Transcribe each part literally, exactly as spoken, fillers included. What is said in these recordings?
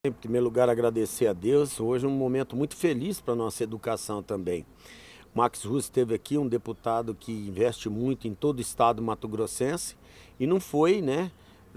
Em primeiro lugar, agradecer a Deus. Hoje é um momento muito feliz para a nossa educação também. O Max Russo esteve aqui, um deputado que investe muito em todo o estado mato-grossense, e não foi, né,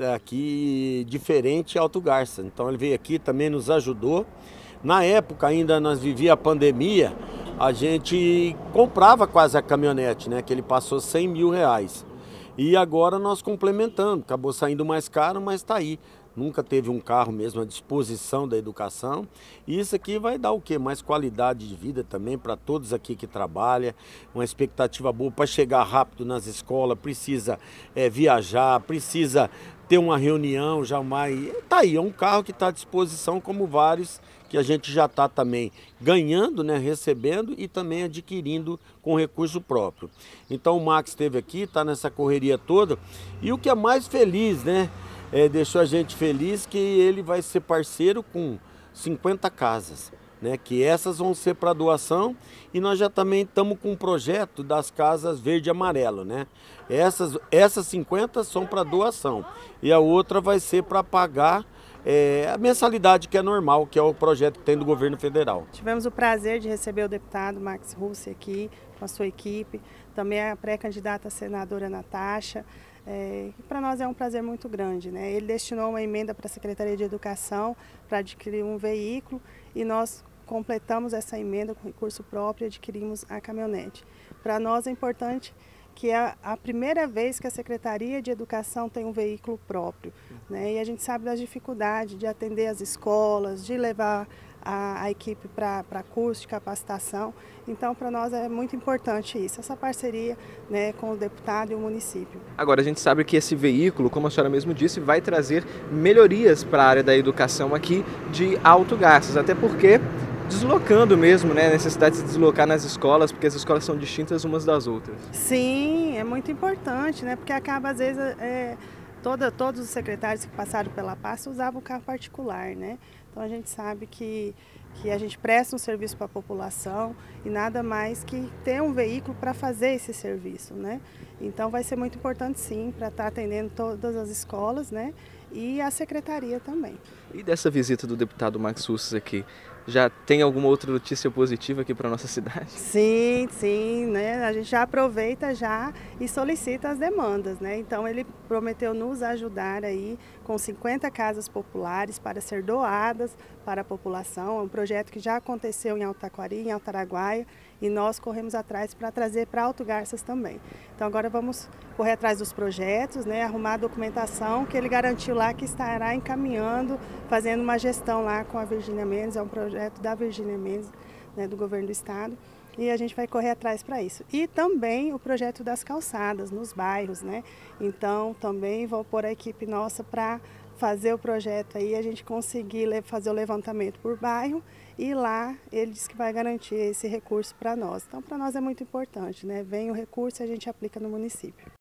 aqui diferente Alto Garça. Então ele veio aqui, também nos ajudou. Na época ainda nós vivíamos a pandemia, a gente comprava quase a caminhonete, né, que ele passou cem mil reais. E agora nós complementando, acabou saindo mais caro, mas está aí. Nunca teve um carro mesmo à disposição da educação. E isso aqui vai dar o quê? Mais qualidade de vida também para todos aqui que trabalham. Uma expectativa boa para chegar rápido nas escolas, precisa é, viajar, precisa ter uma reunião jamais. Tá aí, é um carro que está à disposição, como vários que a gente já está também ganhando, né, recebendo e também adquirindo com recurso próprio. Então o Max esteve aqui, está nessa correria toda, e o que é mais feliz, né, é, deixou a gente feliz que ele vai ser parceiro com cinquenta casas, né, que essas vão ser para doação, e nós já também estamos com um projeto das casas verde e amarelo, né? Essas, essas cinquenta são para doação e a outra vai ser para pagar é, a mensalidade que é normal, que é o projeto que tem do governo federal. Tivemos o prazer de receber o deputado Max Russo aqui, com a sua equipe, também a pré-candidata senadora Natasha. É, para nós é um prazer muito grande, né? Ele destinou uma emenda para a Secretaria de Educação para adquirir um veículo e nós completamos essa emenda com recurso próprio e adquirimos a caminhonete. Para nós é importante que é a primeira vez que a Secretaria de Educação tem um veículo próprio, né? E a gente sabe das dificuldades de atender as escolas, de levar a, a equipe para curso de capacitação. Então, para nós é muito importante isso, essa parceria, né, com o deputado e o município. Agora, a gente sabe que esse veículo, como a senhora mesmo disse, vai trazer melhorias para a área da educação aqui de Alto Garças, até porque deslocando mesmo, né, a necessidade de se deslocar nas escolas, porque as escolas são distintas umas das outras. Sim, é muito importante, né, porque acaba às vezes, é, toda, todos os secretários que passaram pela pasta usavam carro particular, né, então a gente sabe que, que a gente presta um serviço para a população e nada mais que ter um veículo para fazer esse serviço, né, então vai ser muito importante sim, para estar atendendo todas as escolas, né, e a secretaria também. E dessa visita do deputado Max Russo aqui, já tem alguma outra notícia positiva aqui para a nossa cidade? Sim, sim, né? A gente já aproveita já e solicita as demandas, né? Então ele prometeu nos ajudar aí com cinquenta casas populares para ser doadas para a população. É um projeto que já aconteceu em Alto Taquari, em Alto Araguaia, e nós corremos atrás para trazer para Alto Garças também. Então agora vamos correr atrás dos projetos, né? Arrumar a documentação que ele garantiu lá que estará encaminhando, fazendo uma gestão lá com a Virgínia Mendes, é um projeto da Virgínia Mendes, né, do governo do estado, e a gente vai correr atrás para isso. E também o projeto das calçadas nos bairros, né? Então também vou pôr a equipe nossa para fazer o projeto aí, a gente conseguir fazer o levantamento por bairro e lá ele diz que vai garantir esse recurso para nós. Então para nós é muito importante, né? Vem o recurso e a gente aplica no município.